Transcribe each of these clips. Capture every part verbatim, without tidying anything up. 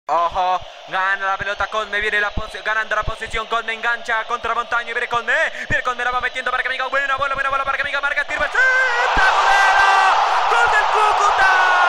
Ojo, gana la pelota Cosme, viene la ganando la posición, Cosme engancha contra Montaño, viene Cosme, viene Cosme, la va metiendo para que amiga, buena bola, buena bola para que amiga, marca, tira, ¡gol del Cúcuta!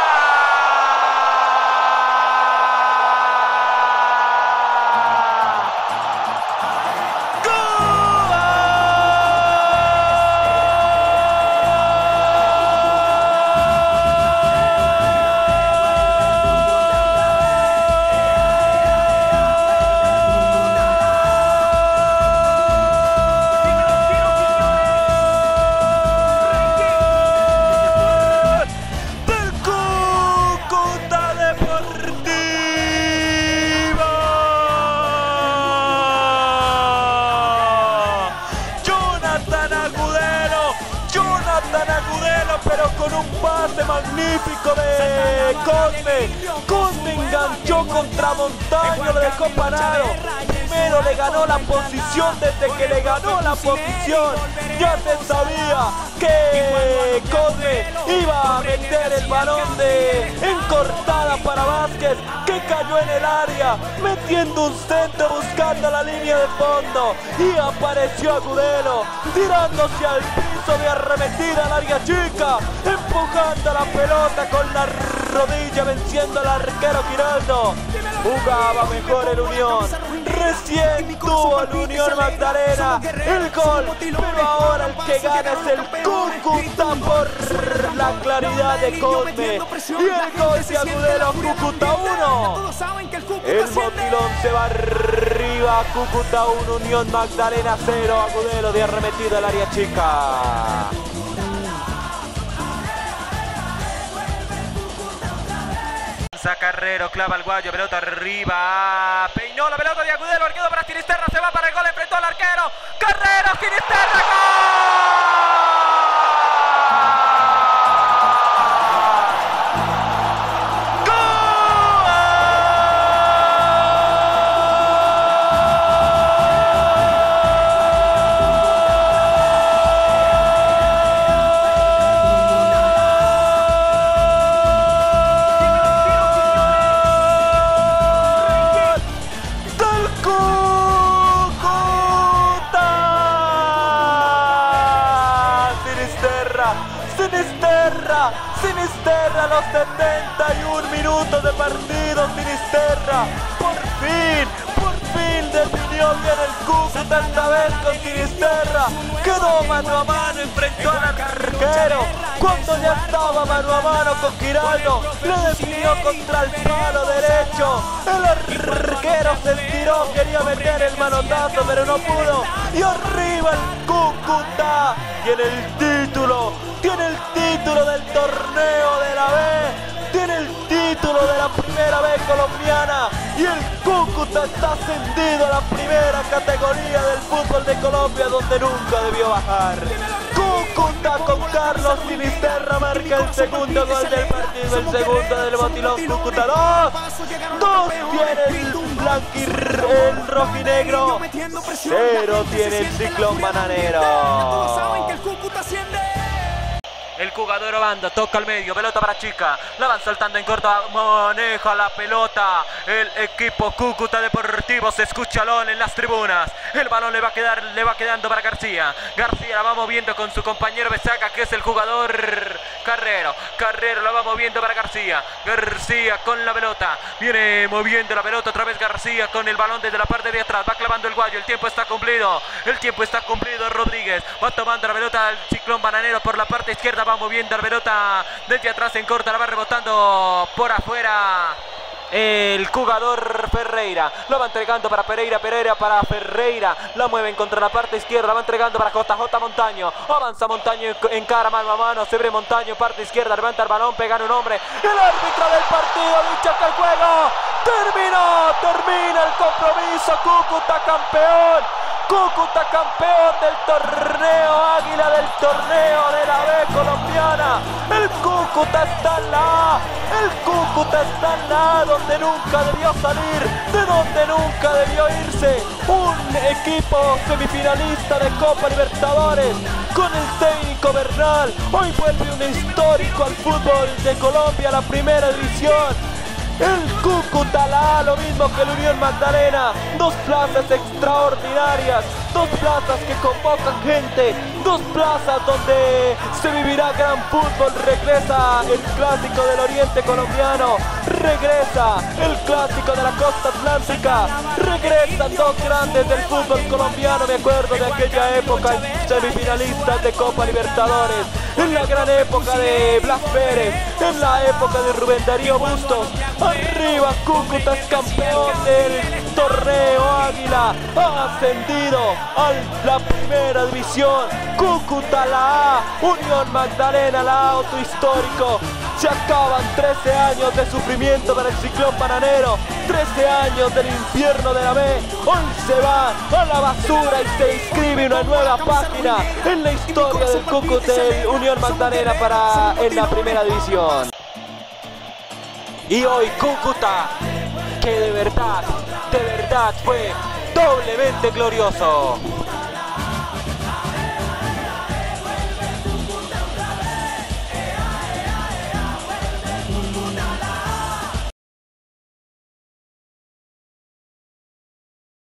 Pero con un pase magnífico de Cosme. Cosme enganchó contra Montaño, lo dejó parado. Primero le ganó la posición, desde que le ganó la posición ya se sabía que Cosme iba a meter el balón de encortada para Vázquez, que cayó en el área, metiendo un centro, buscando la línea de fondo, y apareció Agudelo, tirándose al piso de arremetida al área chica, empujando la pelota con la rodilla, venciendo al arquero Giraldo. Jugaba mejor el Unión, recién tuvo el Unión Magdalena el gol, pero ahora el que gana es el Cúcuta por la claridad de Cosme, y el gol de Agudelo. Cúcuta uno, el Motilón se va arriba, Cúcuta uno, Unión Magdalena cero, Agudelo de arremetida al área chica. Carrero, clava al Guayo, pelota arriba, peinó la pelota de Agudelo, arquero para Sinisterra, se va para el gol, enfrentó al arquero, Carrero, Sinisterra, ¡gol! Sinisterra, Sinisterra, los setenta y un minutos de partido, Sinisterra, por fin, por fin definió bien el Cúcuta, esta vez con Sinisterra, quedó mano a mano, enfrentó al arquero, cuando ya estaba mano a mano con Giraldo, lo definió contra el palo derecho, el arquero se estiró, quería meter el manotazo, pero no pudo, y arriba el Cúcuta, tiene el título, tiene el título del torneo de la B, tiene el título de la primera B colombiana, y el Cúcuta está ascendido a la primera categoría del fútbol de Colombia, donde nunca debió bajar. Cúcuta con Carlos Sinisterra marca el segundo gol del partido, el segundo del Motilón. Cúcuta dos, dos tiene el blanquir, el rojinegro, cero tiene el Ciclón Bananero. El jugador Obando toca al medio, pelota para Chica, la van saltando en corto, maneja la pelota el equipo Cúcuta Deportivo, se escucha LOL en las tribunas, el balón le va a quedar, le va quedando para García, García la va moviendo con su compañero Besaca, que es el jugador Carrero, Carrero la va moviendo para García, García con la pelota, viene moviendo la pelota otra vez García con el balón desde la parte de atrás, va clavando el Guayo, el tiempo está cumplido, el tiempo está cumplido, Rodríguez va tomando la pelota al Ciclón Bananero por la parte izquierda, va moviendo la pelota desde atrás en corta, la va rebotando por afuera el jugador Ferreira, lo va entregando para Pereira, Pereira para Ferreira, la mueven contra la parte izquierda, la va entregando para J J Montaño, avanza Montaño en cara mano a mano, se ve Montaño, parte izquierda, levanta el balón, pega en un hombre, el árbitro del partido dice que el juego terminó, termina el compromiso, Cúcuta campeón, Cúcuta campeón del torneo, Águila del torneo de la B colombiana, el Cúcuta está en la A, el Cúcuta está en la A, donde nunca debió salir, de donde nunca debió irse, un equipo semifinalista de Copa Libertadores, con el técnico Bernal, hoy vuelve un histórico al fútbol de Colombia, la primera división, El Cúcuta la A, lo mismo que la Unión Magdalena. Dos plazas extraordinarias, dos plazas que convocan gente, dos plazas donde se vivirá gran fútbol. Regresa el clásico del oriente colombiano, regresa el clásico de la costa atlántica, regresan dos grandes del fútbol colombiano. Me acuerdo de aquella época, semifinalistas de Copa Libertadores, en la gran época de Blas Pérez, en la época de Rubén Darío Bustos. Arriba Cúcuta es campeón del torneo Águila, ha ascendido a la primera división. Cúcuta la A, Unión Magdalena la A, otro histórico. Se acaban trece años de sufrimiento para el Ciclón Bananero, trece años del infierno de la B. Hoy se va a la basura y se inscribe una nueva página en la historia del Cúcuta de Unión Magdalena para en la primera división. Y hoy Cúcuta, que de verdad, de verdad fue doblemente glorioso.